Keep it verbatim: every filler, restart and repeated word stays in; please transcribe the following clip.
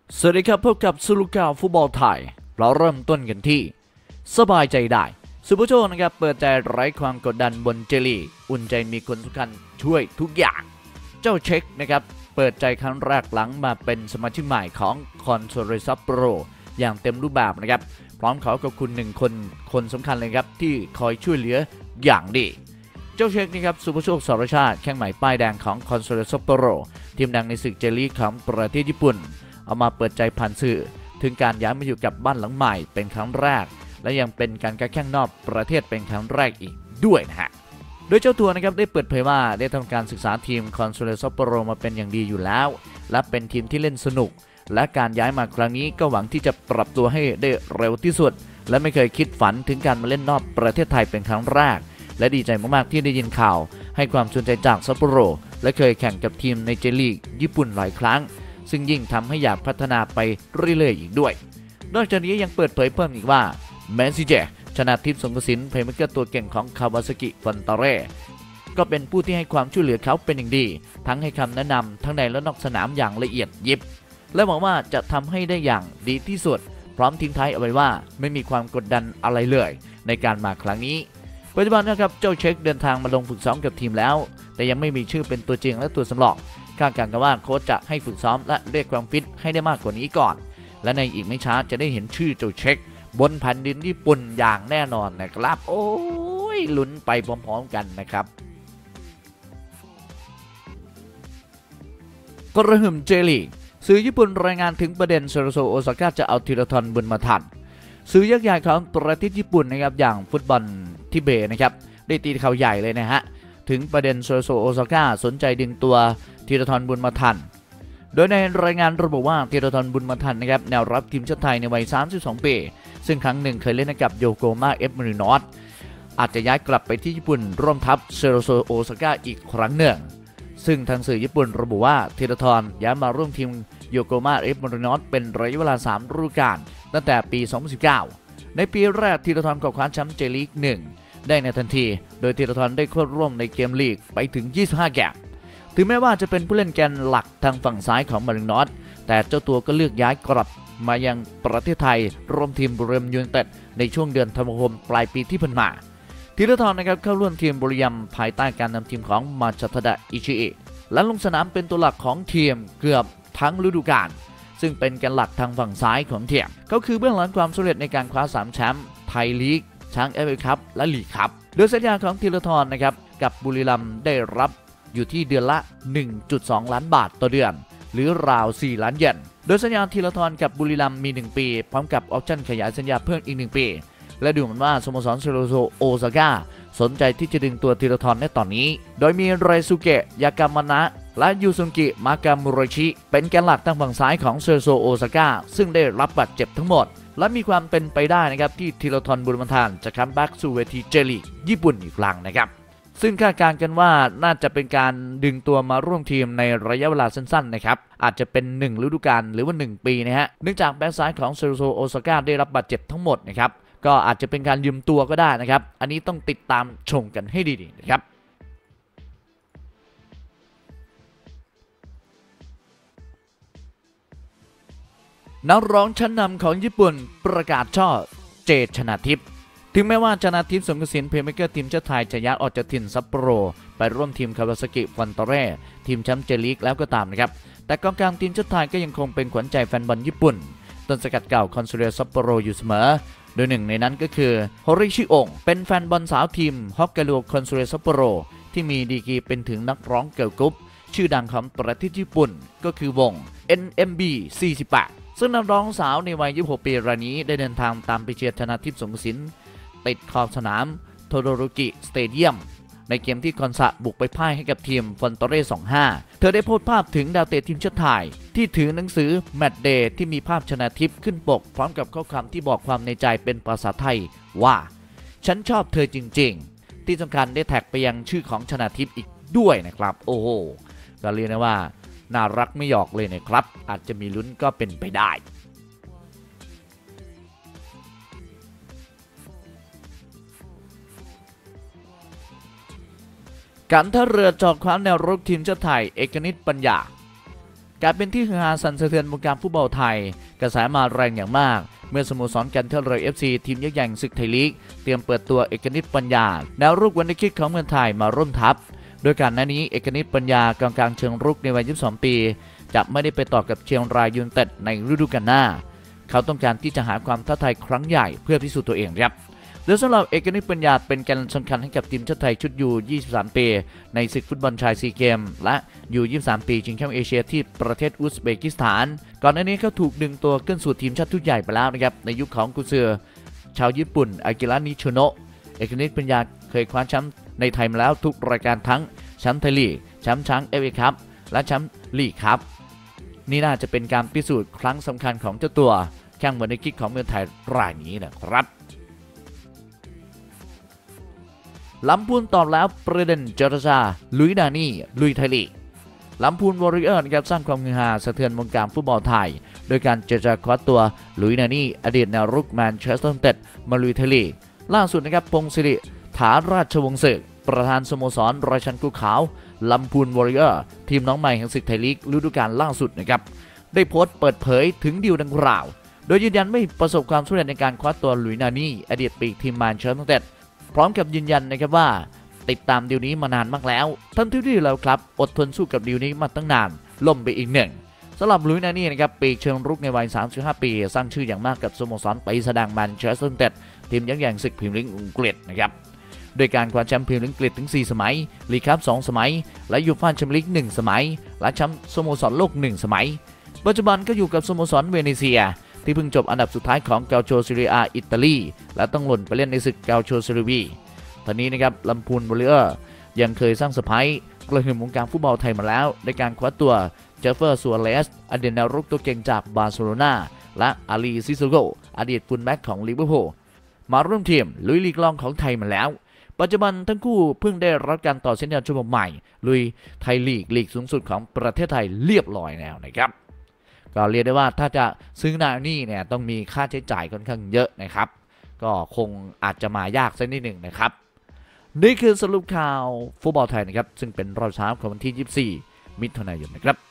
สวัสดีครับพบกับสุลุกาฟุตบอลไทยเราเริ่มต้นกันที่สบายใจได้ซูเปอร์โชคนะครับเปิดใจไร้ความกดดันบนเจลีอุ่นใจมีคนสำคัญช่วยทุกอย่างเจ้าเช็คนะครับเปิดใจครั้งแรกหลังมาเป็นสมาชิกใหม่ของคอนโซลซัปโปโรอย่างเต็มรูปแบบนะครับพร้อมขอขอบคุณหนึ่งคนคนสำคัญเลยครับที่คอยช่วยเหลืออย่างดีเจ้าเช็คนะครับซูเปอร์โชคสรชาติแข้งใหม่ป้ายแดงของคอนโซลซัปโปโรทีมดังในศึกเจลีของประเทศญี่ปุ่นเอามาเปิดใจผ่านสื่อถึงการย้ายมาอยู่กับบ้านหลังใหม่เป็นครั้งแรกและยังเป็นการค้าแข่งนอกประเทศเป็นครั้งแรกอีกด้วยนะฮะโดยเจ้าตัวนะครับได้เปิดเผยว่าได้ทำการศึกษาทีมคอนโซลซัปโปโรมาเป็นอย่างดีอยู่แล้วและเป็นทีมที่เล่นสนุกและการย้ายมาครั้งนี้ก็หวังที่จะปรับตัวให้ได้เร็วที่สุดและไม่เคยคิดฝันถึงการมาเล่นนอกประเทศไทยเป็นครั้งแรกและดีใจมากๆที่ได้ยินข่าวให้ความสนใจจากซัปโปโรและเคยแข่งกับทีมในเจลีกญี่ปุ่นหลายครั้งซึ่งยิ่งทำให้อยากพัฒนาไปเรื่อยๆอีกด้วยนอกจากนี้ยังเปิดเผยเพิ่มอีกว่าแมนซิเจชนะทิพย์สงกสินเพลย์เมคเกอร์ตัวเก่งของคาวาซากิฟอนตาเร่ก็เป็นผู้ที่ให้ความช่วยเหลือเขาเป็นอย่างดีทั้งให้คำแนะนำทั้งในและนอกสนามอย่างละเอียดยิบและหวังว่าจะทำให้ได้อย่างดีที่สุดพร้อมทิ้งท้ายเอาไว้ว่าไม่มีความกดดันอะไรเลยในการมาครั้งนี้ปัจจุบันนะครับเจ้าเช็คเดินทางมาลงฝึกซ้อมกับทีมแล้วแต่ยังไม่มีชื่อเป็นตัวจริงและตัวสำรองคาดการณ์กันว่าโค้ชจะให้ฝึกซ้อมและเรียกความฟิตให้ได้มากกว่านี้ก่อนและในอีกไม่ช้าจะได้เห็นชื่อเจ้าเช็คบนแผ่นดินญี่ปุ่นอย่างแน่นอนนะครับโอ้ยลุ้นไปพร้อมๆกันนะครับกระหึ่มเจลีสื่อญี่ปุ่นรายงานถึงประเด็นเซโรโซโอซาก้าจะเอาธีรทรบุญมาทันสื่อยักษ์ใหญ่ของประเทศญี่ปุ่นนะครับอย่างฟุตบอลทิเบะนะครับได้ตีข่าวใหญ่เลยนะฮะถึงประเด็นเซโรโซโอซาก้าสนใจดึงตัวธีรทรบุญมาทันโดยในรายงานระบุว่าธีรทรบุญมาทันนะครับแนวรับทีมชาติไทยในวัยสามสิบสองปีซึ่งครั้งหนึ่งเคยเล่นกับโยโกมาเอฟมารินอสอาจจะย้ายกลับไปที่ญี่ปุ่นร่วมทัพเซโรโซโอซาก้าอีกครั้งหนึ่งซึ่งทางสื่อญี่ปุ่นระบุว่าธีรทรย้ายมาร่วมทีมโยโกมาเอฟมารินอสเป็นระยะเวลาสามฤดูกาลตั้งแต่ปีสองพันสิบเก้าในปีแรกธีรทรก็คว้าแชมป์เจลีกหนึ่งได้ในทันทีโดยธีรทรได้เข้าร่วมในเกมลีกไปถึงยี่สิบห้าเกมถึงแม้ว่าจะเป็นผู้เล่นแกนหลักทางฝั่งซ้ายของมารินอสแต่เจ้าตัวก็เลือกย้ายกลับมายังประเทศไทยร่วมทีมบุรีรัมย์ยูไนเต็ดในช่วงเดือนธันวาคมปลายปีที่ผ่านมาธีรทรนะครับเข้าร่วมทีมบุรีรัมย์ภายใต้การนำทีมของมาชาทดะอิชิอิและลงสนามเป็นตัวหลักของทีมเกือบทั้งฤดูกาลซึ่งเป็นแกนหลักทางฝั่งซ้ายของทีมเขาคือเบื้องหลังความสำเร็จในการคว้าสามแชมป์ไทยลีกช้างเอฟเอคัพและลีกคัพโดยสัญญาของธีรทรนะครับกับบุรีรัมย์ได้รับอยู่ที่เดือนละ หนึ่งจุดสอง ล้านบาทต่อเดือนหรือราวสี่ล้านเยนโดยสัญญาธีรทรกับบุรีรัมย์มีหนึ่งปีพร้อมกับออปชั่นขยายสัญญาเพิ่มอีกหนึ่งปีและดูเหมือนว่าสโมสรเซโรโซโอซาก้าสนใจที่จะดึงตัวธีรทรในตอนนี้โดยมีไรซุเกะยากามะนะและยูซุงกิมากามุรชิเป็นแกนหลักทางฝั่งซ้ายของเซโรโซโอซาก้าซึ่งได้รับบาดเจ็บทั้งหมดและมีความเป็นไปได้นะครับที่ธีรทรบุญมาทันจะคัมแบ็กสู่เวทีเจลีกญี่ปุ่นอีกครั้งนะครับซึ่งคาดการณ์กันว่าน่าจะเป็นการดึงตัวมาร่วมทีมในระยะเวลาสั้นๆนะครับอาจจะเป็นหนึ่งฤดูกาลหรือว่าหนึ่งปีนะฮะเนื่องจากแบ็กซ้ายของเซโรโซโอซาก้าได้รับบาดเจ็บทั้งหมดนะครับก็อาจจะเป็นการยืมตัวก็ได้นะครับอันนี้ต้องติดตามชมกันให้ดีๆนะครับนักร้องชั้นนำของญี่ปุ่นประกาศช่อเจชนาทิพย์ถึงแม้ว่าชนาทิพย์สงกสินเพลย์เมคเกอร์ทีมชาติไทยจะย้ายออกจากถิ่นซัปโปโรไปร่วมทีมคาวาซากิฟอนตาเร่ทีมแชมป์เจลีกแล้วก็ตามนะครับแต่กองกลางทีมชาติไทยก็ยังคงเป็นขวัญใจแฟนบอลญี่ปุ่นต้นสังกัดเก่าคอนโซลซัปโปโรอยู่เสมอโดยหนึ่งในนั้นก็คือโฮริชิโอะเป็นแฟนบอลสาวทีมฮอกไกโดคอนโซลซัปโปโรที่มีดีกรีเป็นถึงนักร้องเกิร์ลกรุ๊ปชื่อดังของประเทศญี่ปุ่นก็คือวง เอ็น เอ็ม บี สี่สิบแปดซึ่งนักร้องสาวในวัยยี่สิบหกปีรายนี้ได้เดินทางตามไปเชียร์ชนาทิพย์สงกสินติดขอบสนามโทโดรุกิสเตเดียมในเกมที่คอนซะบุกไปพ่ายให้กับทีมฟอนตาเร่ สองห้า เธอได้โพสต์ภาพถึงดาวเตะทีมชาติไทยที่ถือหนังสือแมตช์เดย์ที่มีภาพชนาทิพย์ขึ้นปกพร้อมกับข้อความที่บอกความในใจเป็นภาษาไทยว่าฉันชอบเธอจริงๆที่สำคัญได้แท็กไปยังชื่อของชนาทิพย์อีกด้วยนะครับโอ้โหก็เรียกได้ว่าน่ารักไม่หยอกเลยนะครับอาจจะมีลุ้นก็เป็นไปได้การท่าเรือจอดคว้าแนวรุกทีมชาติไทยเอกนิตปัญญากลายเป็นที่ฮือฮาสั่นสะเทือนวงการฟุตบอลไทยกระแสมาแรงอย่างมากเมื่อสโมสรการท่าเรือ เอฟ ซี ทีมยักษ์ใหญ่ศึกไทยลีกเตรียมเปิดตัวเอกนิตปัญญาแนวรุกวันนี้คิดของเมืองไทยมาร่วมทัพโดยการนั้นนี้เอกนิตปัญญากองกลางเชิงรุกในวัยยี่สิบสองปีจะไม่ได้ไปต่อกับเชียงรายยูไนเต็ดในฤดูกาลหน้าเขาต้องการที่จะหาความท้าทายครั้งใหญ่เพื่อพิสูจน์ตัวเองครับโดยสำหรับเอกนิตปัญญาเป็นแกนสำคัญให้กับทีมชาติไทยชุดยู ยี่สิบสาม ปีในศึกฟุตบอลชายซีเกมและยู ยี่สิบสาม ปีชิงแชมป์เอเชียที่ประเทศอุซเบกิสถานก่อนหน้านี้เขาถูกดึงตัวขึ้นสู่ทีมชาติชุดใหญ่ไปแล้วนะครับในยุคของกุนซือชาวญี่ปุ่นอากิระนิโชโนะเอกนิตปัญญาเคยคว้าแชมป์ในไทยมาแล้วทุกรายการทั้งแชมป์ไทยลีกแชมป์ช้างเอฟเอคัพและแชมป์ลีกครับนี่น่าจะเป็นการพิสูจน์ครั้งสำคัญของเจ้าตัวแข้งบอลในคิกของเมืองไทยรายนี้นะครับลำพูนตอบแล้วประเด็นเจรจาลุยนานี่ลุยไทยลีกลำพูนวอริเออร์นะครับสร้างความฮือฮาสะเทือนวงการฟุตบอลไทยโดยการเจรจาคว้าตัวลุยนานี่อดีตแนวรุกแมนเชสเตอร์ยูไนเต็ดมาลุยไทยลีกล่าสุดนะครับพงศิริฐาราชวงศ์ศึกประธานสโมสรราชันกุขาวลำพูนวอริเออร์ทีมน้องใหม่แห่งศึกไทยลีกฤดูกาลล่าสุดนะครับได้โพสต์เปิดเผยถึงดีลดังกล่าวโดยยืนยันไม่ประสบความสำเร็จในการคว้าตัวลุยนานี่อดีตปีกทีมแมนเชสเตอร์ยูไนเต็ดพร้อมกับยืนยันนะครับว่าติดตามดีลนี้มานานมากแล้วทั้งที่ดีแล้วครับอดทนสู้กับดีลนี้มาตั้งนานล่มไปอีกหนึ่งสำหรับลุยนานี่นะครับปีกเชิงรุกในวัยสามสิบห้าปีสร้างชื่ออย่างมากกับสโมสรไปแสดงแมนเชสเตอร์ยูไนเต็ดทีมยักษ์ใหญ่ศึกพรีเมียร์ลีกอังกฤษนะครับโดยการคว้าแชมป์พรีเมียร์ลีกอังกฤษถึงสี่สมัยลีกคัพสองสมัยและยูฟ่าแชมเปี้ยนลีกหนึ่งสมัยและแชมป์สโมสรโลกหนึ่งสมัยปัจจุบันก็อยู่กับสโมสรเวเนเซียที่เพิ่งจบอันดับสุดท้ายของเกาโชซีเรียอิตาลีและต้องหล่นไปเล่นในศึกเกาโชซีเรียตอนนี้นะครับลำพูนวอริเออร์ยังเคยสร้างเซอร์ไพรส์กระหึ่มวงการฟุตบอลไทยมาแล้วในการคว้าตัวเจฟเฟอร์ซัวเรสอดีตแนวรุกตัวเก่งจากบาร์เซโลนาและอาลีซิโซโกอดีตฟุลแบ็กของลิเวอร์พูลมาร่วมทีมลุยลีกรองของไทยมาแล้วปัจจุบันทั้งคู่เพิ่งได้รับการต่อสัญญาฉบับใหม่ลุยไทยลีกลีกสูงสุดของประเทศไทยเรียบร้อยแล้วนะครับก็เรียกได้ว่าถ้าจะซื้อนานี่เนี่ยต้องมีค่าใช้จ่ายค่อนข้างเยอะนะครับก็คงอาจจะมายากสักนิดหนึ่งนะครับนี่คือสรุปข่าวฟุตบอลไทยนะครับซึ่งเป็นรอบเช้าของวันที่ยี่สิบสี่มิถุนายนนะครับ